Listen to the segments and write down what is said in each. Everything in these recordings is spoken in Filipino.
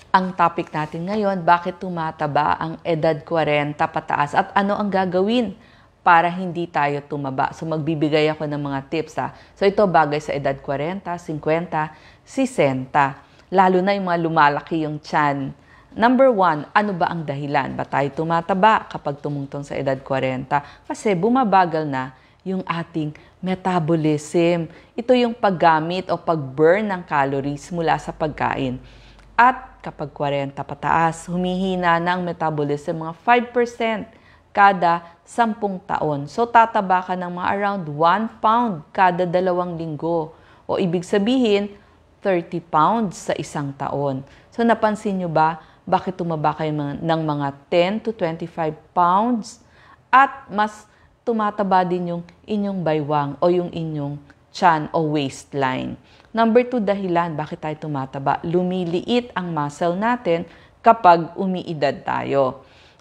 Ang topic natin ngayon, bakit tumataba ang edad 40 pataas at ano ang gagawin para hindi tayo tumaba. So magbibigay ako ng mga tips ha. So ito bagay sa edad 40, 50, 60. Lalo na yung mga lumalaki yung tiyan. Number 1, ano ba ang dahilan? Ba tayo tumataba kapag tumungtong sa edad 40? Kasi bumabagal na yung ating metabolism. Ito yung paggamit o pag-burn ng calories mula sa pagkain. At kapag 40 pataas, humihina ng metabolism mga 5% kada 10 taon. So tataba ka ng mga around 1 pound kada 2 linggo. O ibig sabihin, 30 pounds sa isang taon. So napansin nyo ba, bakit tumaba kayo ng mga 10 to 25 pounds? At mas tumataba din yung inyong baywang o yung inyong tiyan o waistline. Number 2 dahilan, bakit tayo tumataba? Lumiliit ang muscle natin kapag umiidad tayo.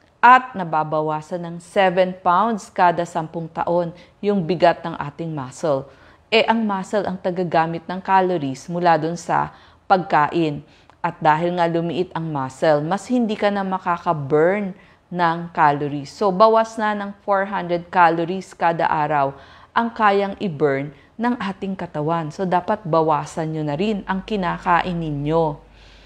At nababawasan ng 7 pounds kada 10 taon yung bigat ng ating muscle. Ang muscle ang tagagamit ng calories mula dun sa pagkain. At dahil nga lumiit ang muscle, mas hindi ka na makaka-burn ng calories. So, bawas na ng 400 calories kada araw ang kayang i-burn ng ating katawan. So, dapat bawasan nyo na rin ang kinakain ninyo.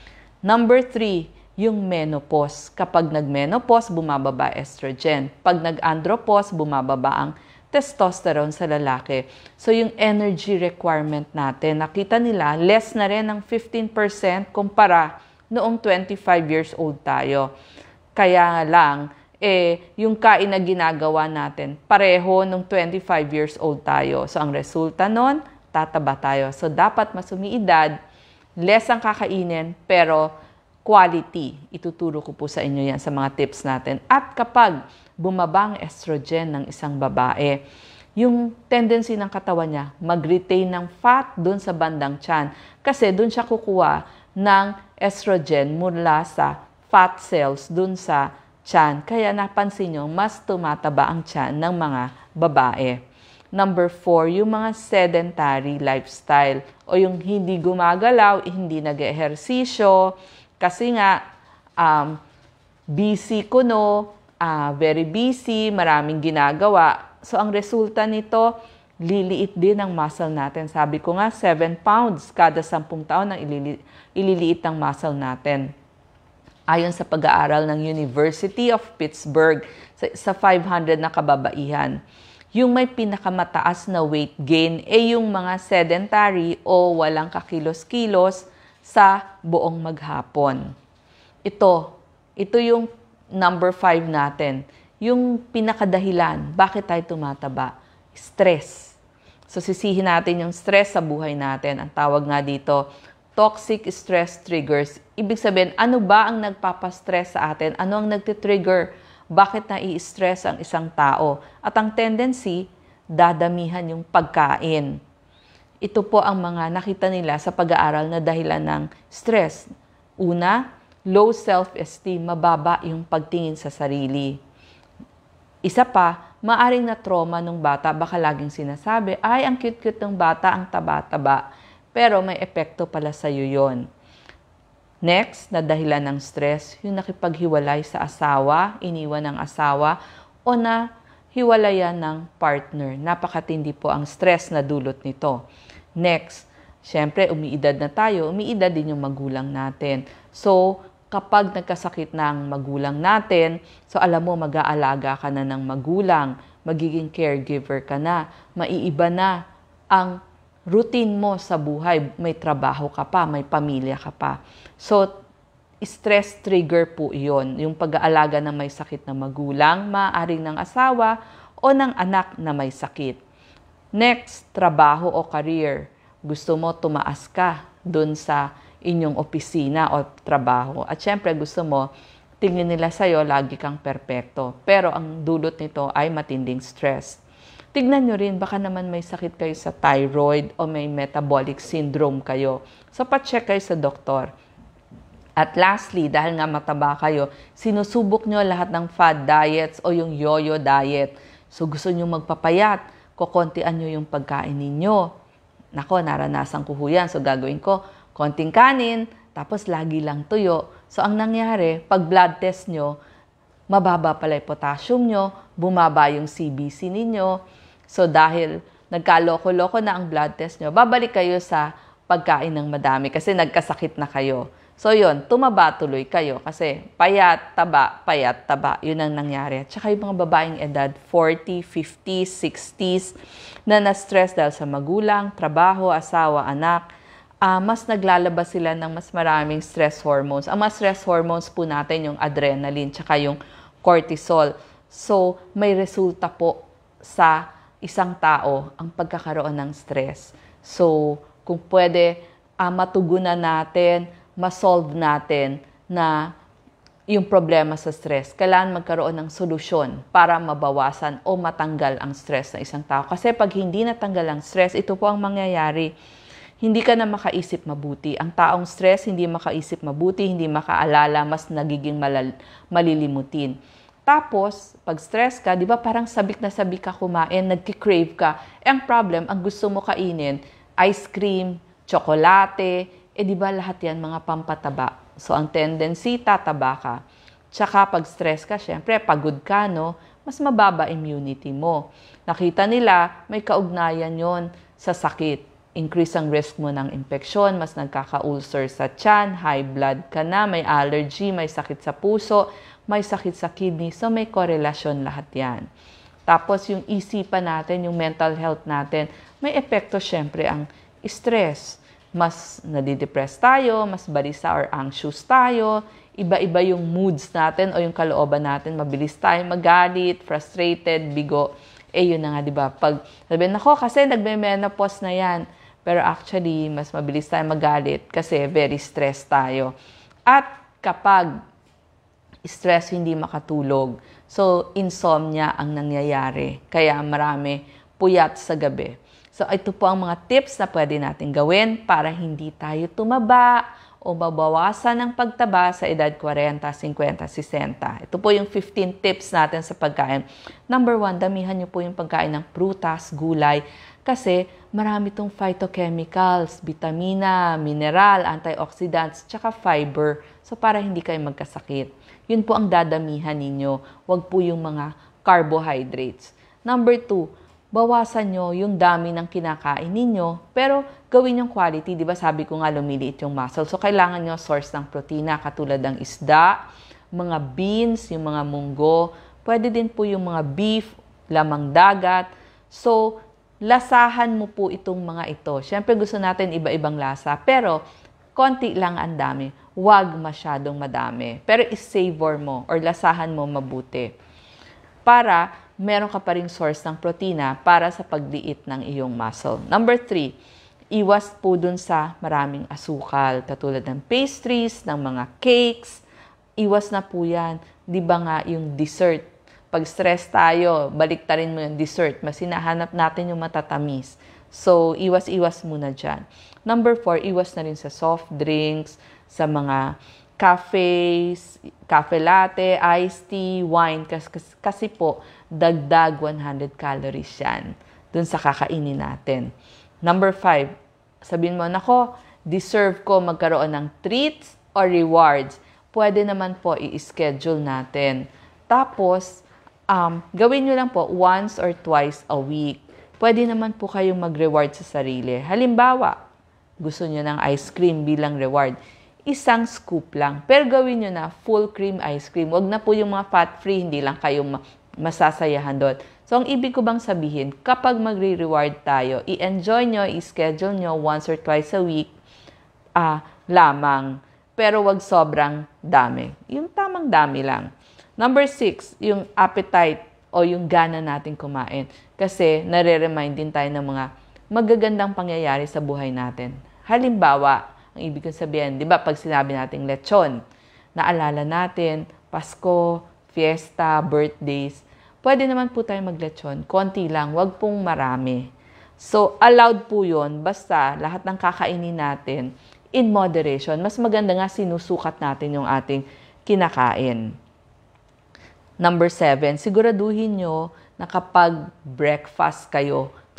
Number 3, yung menopause. Kapag nag-menopause, bumababa estrogen. Pag nag-andropause, bumababa ang testosterone sa lalaki. So, yung energy requirement natin, nakita nila, less na rin ng 15% kumpara noong 25 years old tayo. Kaya lang, yung kain na ginagawa natin, pareho nung 25 years old tayo. So, ang resulta nun, tataba tayo. So, dapat mas umiidad, less ang kakainin, pero quality. Ituturo ko po sa inyo yan sa mga tips natin. At kapag bumaba ang estrogen ng isang babae, yung tendency ng katawan niya, mag-retain ng fat dun sa bandang tiyan. Kasi dun siya kukuha ng estrogen mula sa fat cells dun sa tiyan. Kaya napansin nyo, mas tumataba ang tiyan ng mga babae. Number 4, yung mga sedentary lifestyle o yung hindi gumagalaw, hindi nag-ehersisyo, kasi nga busy kuno, very busy, maraming ginagawa. So ang resulta nito, liliit din ang muscle natin. Sabi ko nga, 7 pounds kada 10 taon ang ililiit ang muscle natin. Ayon sa pag-aaral ng University of Pittsburgh sa 500 na kababaihan, yung may pinakamataas na weight gain yung mga sedentary o walang kakilos-kilos sa buong maghapon. Ito yung number 5 natin. Yung pinakadahilan, bakit tayo tumataba? Stress. So sisihin natin yung stress sa buhay natin. Ang tawag nga dito, toxic stress triggers. Ibig sabihin, ano ba ang nagpapastress sa atin? Ano ang nagtitrigger? Bakit nai-stress ang isang tao? At ang tendency, dadamihan yung pagkain. Ito po ang mga nakita nila sa pag-aaral na dahilan ng stress. Una, low self-esteem, mababa yung pagtingin sa sarili. Isa pa, maaring na trauma ng bata, baka laging sinasabi, ay, ang cute-cute ng bata, ang taba-taba. Pero may epekto pala sa iyo yon. Next, na dahilan ng stress, yung nakipaghiwalay sa asawa, iniwan ng asawa, o na hiwalayan ng partner. Napakatindi po ang stress na dulot nito. Next, syempre, umiidad na tayo, umiidad din yung magulang natin. So, kapag nagkasakit na ang magulang natin, so alam mo, mag-aalaga ka na ng magulang, magiging caregiver ka na, maiiba na ang routine mo sa buhay, may trabaho ka pa, may pamilya ka pa. So, stress trigger po iyon. Yung pag-aalaga ng may sakit na magulang, maaaring ng asawa o ng anak na may sakit. Next, trabaho o career. Gusto mo tumaas ka dun sa inyong opisina o trabaho. At syempre, gusto mo, tingin nila sa'yo, lagi kang perpekto. Pero ang dulot nito ay matinding stress. Tignan nyo rin, baka naman may sakit kayo sa thyroid o may metabolic syndrome kayo. So, pa-check kayo sa doktor. At lastly, dahil nga mataba kayo, sinusubok nyo lahat ng fad diets o yung yo-yo diet. So, gusto nyo magpapayat, kukontian nyo yung pagkain ninyo. Nako, naranasan ko yan. So, gagawin ko, konting kanin, tapos lagi lang tuyo. So, ang nangyari, pag blood test nyo, mababa pala yung potassium nyo, bumaba yung CBC ninyo. So, dahil nagkaloko-loko na ang blood test nyo, babalik kayo sa pagkain ng madami kasi nagkasakit na kayo. So, yun, tumaba tuloy kayo kasi payat, taba. Yun ang nangyari. At saka yung mga babaeng edad 40, 50s, 60s na na-stress dahil sa magulang, trabaho, asawa, anak, mas naglalabas sila ng mas maraming stress hormones. Ang mga stress hormones po natin yung adrenaline tsaka yung cortisol. So, may resulta po sa isang tao ang pagkakaroon ng stress. So, kung pwede, matugunan natin, ma-solve natin na yung problema sa stress. Kailangan magkaroon ng solusyon para mabawasan o matanggal ang stress ng isang tao. Kasi pag hindi natanggal ang stress, ito po ang mangyayari. Hindi ka na makaisip mabuti. Ang taong stress, hindi makaisip mabuti, hindi makaalala, mas nagiging malilimutin. Tapos, pag stress ka, di ba parang sabik na sabik ka kumain, nagki-crave ka. Ang problem, ang gusto mo kainin, ice cream, tsokolate, di ba lahat yan mga pampataba. So, ang tendency, tataba ka. Tsaka pag stress ka, syempre, pagod ka, no? Mas mababa immunity mo. Nakita nila, may kaugnayan yon sa sakit. Increase ang risk mo ng infeksyon, mas nagkaka-ulcer sa tiyan, high blood ka na, may allergy, may sakit sa puso, may sakit sa kidney. So, may korelasyon lahat yan. Tapos, yung isipan natin, yung mental health natin, may epekto syempre ang stress. Mas nadidepress tayo, mas balisa or anxious tayo, iba-iba yung moods natin o yung kalooban natin, mabilis tayo magalit, frustrated, bigo. Yun na nga, di ba? Pag sabihin ako, kasi nagme-menopause na yan. Pero actually, mas mabilis tayo magalit kasi very stressed tayo. At kapag stress, hindi makatulog. So, insomnia ang nangyayari. Kaya marami puyat sa gabi. So, ito po ang mga tips na pwede natin gawin para hindi tayo tumaba o mabawasan ng pagtaba sa edad 40, 50, 60. Ito po yung 15 tips natin sa pagkain. Number 1, damihan nyo po yung pagkain ng prutas, gulay, kasi marami itong phytochemicals, vitamina, mineral, antioxidants, tsaka fiber. So, para hindi kayo magkasakit. Yun po ang dadamihan ninyo. Huwag po yung mga carbohydrates. Number 2, bawasan nyo yung dami ng kinakain ninyo, pero gawin yung quality. Di ba sabi ko nga lumiliit yung muscle. So, kailangan nyo source ng protina katulad ng isda, mga beans, yung mga munggo. Pwede din po yung mga beef, lamang dagat. So, lasahan mo po itong mga ito. Siyempre gusto natin iba-ibang lasa, pero konti lang ang dami. Huwag masyadong madami. Pero is-savor mo or lasahan mo mabuti. Para meron ka pa ring source ng protina para sa pagliit ng iyong muscle. Number 3, iwas po dun sa maraming asukal, katulad ng pastries, ng mga cakes. Iwas na po yan. Di ba nga yung dessert? Pag stress tayo, baliktarin mo yung dessert. Mas hinahanap natin yung matatamis. So, iwas-iwas muna dyan. Number 4, iwas na rin sa soft drinks, sa mga cafes, cafe latte, iced tea, wine. Kasi po, dagdag 100 calories yan dun sa kakainin natin. Number 5, sabihin mo, nako, deserve ko magkaroon ng treats or rewards. Pwede naman po i-schedule natin. Tapos, gawin nyo lang po once or twice a week. Pwede naman po kayong mag-reward sa sarili. Halimbawa, gusto nyo ng ice cream bilang reward. Isang scoop lang. Pero gawin nyo na full cream ice cream. Huwag na po yung mga fat-free, hindi lang kayo masasayahan doon. So, ang ibig ko bang sabihin, kapag magre-reward tayo, i-enjoy nyo, i-schedule nyo once or twice a week lamang. Pero wag sobrang dami. Yung tamang dami lang. Number 6, yung appetite o yung gana natin kumain. Kasi nare-remind din tayo ng mga magagandang pangyayari sa buhay natin. Halimbawa, ang ibig kong sabihin, di ba, pag sinabi nating lechon, naalala natin, Pasko, fiesta, birthdays, pwede naman po tayo maglechon. Konti lang, wag pong marami. So, allowed po yun, basta lahat ng kakainin natin, in moderation. Mas maganda nga sinusukat natin yung ating kinakain. Number 7, siguraduhin nyo na kapag breakfast kayo,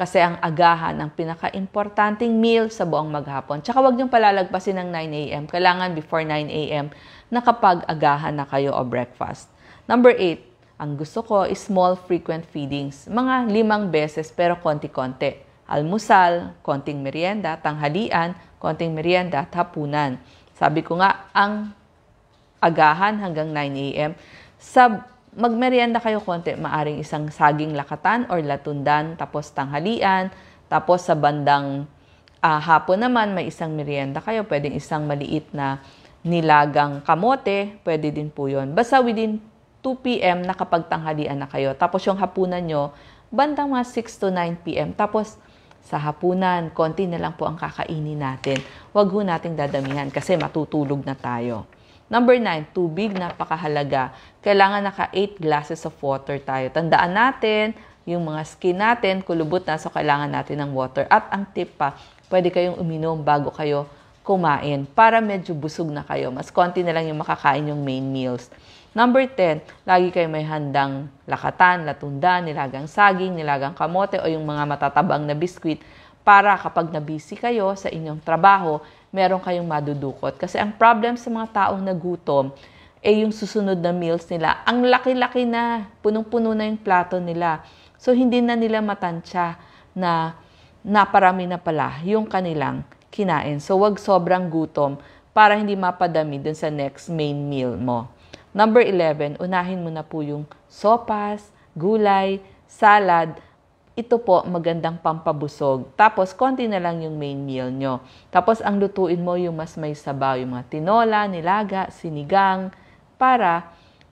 Kasi ang agahan ang pinaka-importanting meal sa buong maghapon. Tsaka huwag niyong palalagpasin ng 9 a.m. Kailangan before 9 a.m. nakapag-agahan na kayo o breakfast. Number 8, ang gusto ko is small frequent feedings. Mga 5 beses pero konti-konti. Almusal, konting merienda, tanghalian, konting merienda at hapunan. Sabi ko nga, ang agahan hanggang 9 a.m. Magmerienda kayo konti, maaring isang saging lakatan or latundan, tapos tanghalian, tapos sa bandang hapon naman may isang merienda kayo, pwedeng isang maliit na nilagang kamote, pwede din po yun. Basta within 2 p.m. nakapagtanghalian na kayo. Tapos yung hapunan nyo, bandang mga 6 to 9 p.m. Tapos sa hapunan, konti na lang po ang kakainin natin. Huwag ho nating dadamihan kasi matutulog na tayo. Number 9, tubig, napakahalaga. Kailangan naka 8 glasses of water tayo. Tandaan natin, yung mga skin natin, kulubot na, so kailangan natin ng water. At ang tip pa, pwede kayong uminom bago kayo kumain para medyo busog na kayo. Mas konti na lang yung makakain yung main meals. Number 10, lagi kayo may handang lakatan, latundan, nilagang saging, nilagang kamote o yung mga matatabang na biskwit para kapag nabisi kayo sa inyong trabaho, meron kayong madudukot. Kasi ang problem sa mga taong nagutom, yung susunod na meals nila, ang laki-laki na, punong-puno na yung plato nila. So, hindi na nila matansya na naparami na pala yung kanilang kinain. So, wag sobrang gutom para hindi mapadami dun sa next main meal mo. Number 11, unahin mo na po yung sopas, gulay, salad. Ito po, magandang pampabusog. Tapos, konti na lang yung main meal nyo. Tapos, ang lutuin mo yung mas may sabaw, yung mga tinola, nilaga, sinigang, para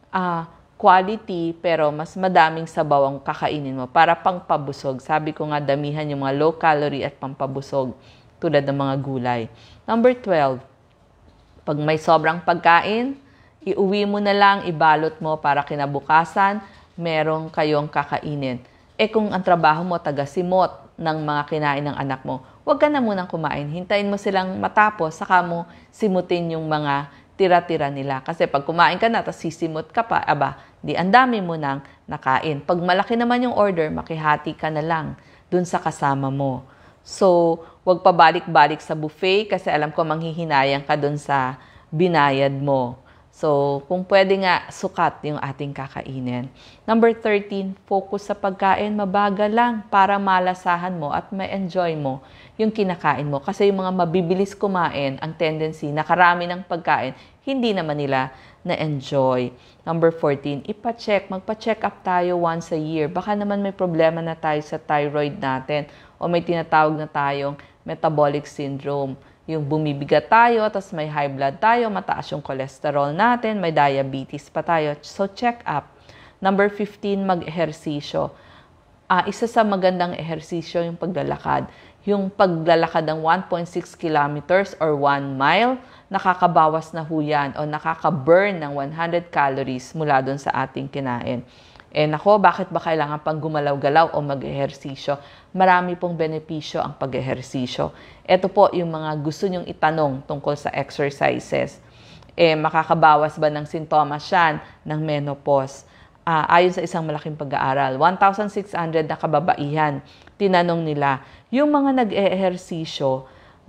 quality, pero mas madaming sabaw ang kakainin mo para pangpabusog. Sabi ko nga, damihan yung mga low calorie at pampabusog, tulad ng mga gulay. Number 12, pag may sobrang pagkain, iuwi mo na lang, ibalot mo para kinabukasan, merong kayong kakainin. Kung ang trabaho mo taga-simot ng mga kinain ng anak mo, huwag ka na munang kumain. Hintayin mo silang matapos, saka mo simutin yung mga tira-tira nila. Kasi pag kumain ka na, tapos sisimot ka pa, di ang dami mo nang nakain. Pag malaki naman yung order, makihati ka na lang dun sa kasama mo. So, huwag pa balik-balik sa buffet kasi alam ko manghihinayang ka dun sa binayad mo. So, kung pwede nga, sukat yung ating kakainin. Number 13, focus sa pagkain. Mabagal lang para malasahan mo at ma-enjoy mo yung kinakain mo. Kasi yung mga mabibilis kumain, ang tendency, nakarami ng pagkain, hindi naman nila na-enjoy. Number 14, magpa-check up tayo once a year. Baka naman may problema na tayo sa thyroid natin o may tinatawag na tayong metabolic syndrome. Yung bumibigat tayo, tapos may high blood tayo, mataas yung cholesterol natin, may diabetes pa tayo. So, check up. Number 15, mag-ehersisyo. Isa sa magandang ehersisyo yung paglalakad. Yung paglalakad ng 1.6 kilometers or 1 mile, nakakabawas na ho yan o nakaka-burn ng 100 calories mula doon sa ating kinain. Nako, bakit ba kailangan pang gumalaw-galaw o mag-ehersisyo? Marami pong benepisyo ang pag-ehersisyo. Ito po yung mga gusto nyong itanong tungkol sa exercises. Makakabawas ba ng sintomas yan ng menopause? Ayon sa isang malaking pag-aaral, 1,600 na kababaihan, tinanong nila, yung mga nag-ehersisyo,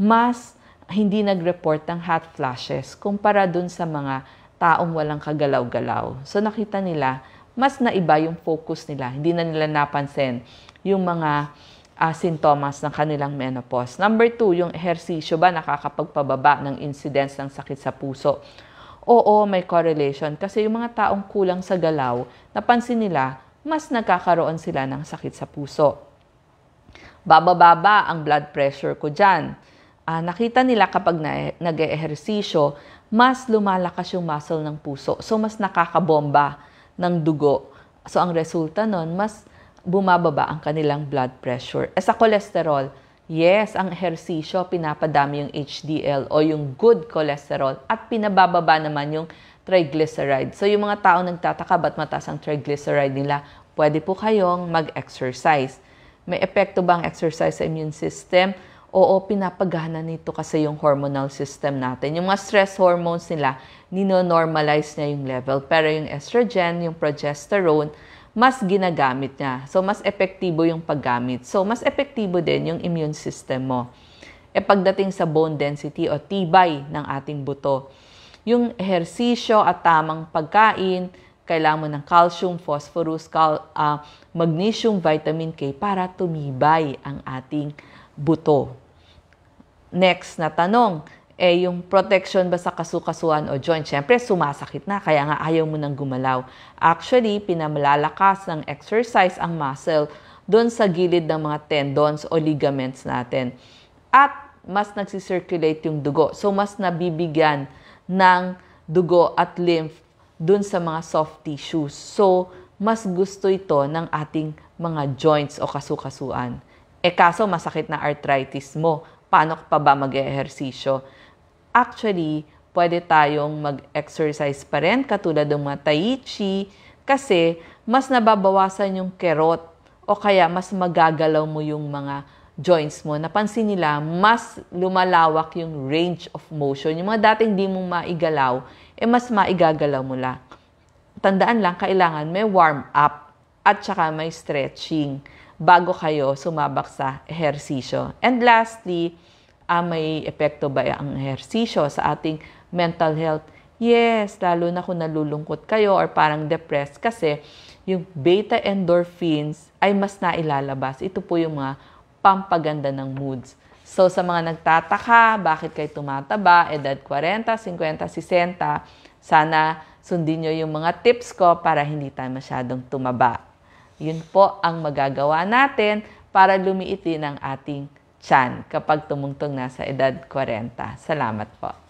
mas hindi nag-report ng hot flashes kumpara dun sa mga taong walang kagalaw-galaw. So nakita nila, mas naiba yung focus nila. Hindi na nila napansin yung mga sintomas ng kanilang menopause. Number 2, yung ehersisyo ba nakakapagpababa ng incidence ng sakit sa puso? Oo, may correlation. Kasi yung mga taong kulang sa galaw, napansin nila, mas nagkakaroon sila ng sakit sa puso. Bababa ang blood pressure ko dyan. Nakita nila kapag nag-ehersisyo, mas lumalakas yung muscle ng puso. So, mas nakakabomba ng dugo. So, ang resulta nun, mas bumababa ang kanilang blood pressure. Sa cholesterol, yes, ang ehersisyo, pinapadami yung HDL o yung good cholesterol at pinabababa naman yung triglyceride. So, yung mga tao nagtataka ba't mataas ang triglyceride nila, pwede po kayong mag-exercise. May epekto ba ang exercise sa immune system? Oo, pinapagana nito kasi yung hormonal system natin. Yung mga stress hormones nila, nino-normalize niya yung level. Pero yung estrogen, yung progesterone, mas ginagamit niya. So, mas epektibo yung paggamit. So, mas epektibo din yung immune system mo. Pagdating sa bone density o tibay ng ating buto, yung ehersisyo at tamang pagkain, kailangan mo ng calcium, phosphorus, magnesium, vitamin K para tumibay ang ating buto. Next na tanong, yung protection ba sa kasukasuan o joint? Siyempre, sumasakit na, kaya nga ayaw mo nang gumalaw. Actually, pinamalakas ng exercise ang muscle doon sa gilid ng mga tendons o ligaments natin. At mas nagsisirculate yung dugo. So, mas nabibigyan ng dugo at lymph doon sa mga soft tissues. So, mas gusto ito ng ating mga joints o kasukasuan. Kaso, masakit na arthritis mo. Paano pa ba mag-ehersisyo? Actually, pwede tayong mag-exercise pa rin, katulad ng mga tai chi, kasi mas nababawasan yung kerot o kaya mas magagalaw mo yung mga joints mo. Napansin nila, mas lumalawak yung range of motion. Yung mga dating di mo maigalaw, mas maigagalaw mo lang. Tandaan lang, kailangan may warm up at saka may stretching bago kayo sumabak sa ehersisyo. And lastly, may epekto ba ang ehersisyo sa ating mental health? Yes, lalo na kung nalulungkot kayo or parang depressed kasi yung beta endorphins ay mas nailalabas. Ito po yung mga pampaganda ng moods. So sa mga nagtataka, bakit kayo tumataba, edad 40, 50, 60, sana sundin nyo yung mga tips ko para hindi tayo masyadong tumaba. Yun po ang magagawa natin para lumiit din ang ating tiyan kapag tumungtong na sa edad 40. Salamat po.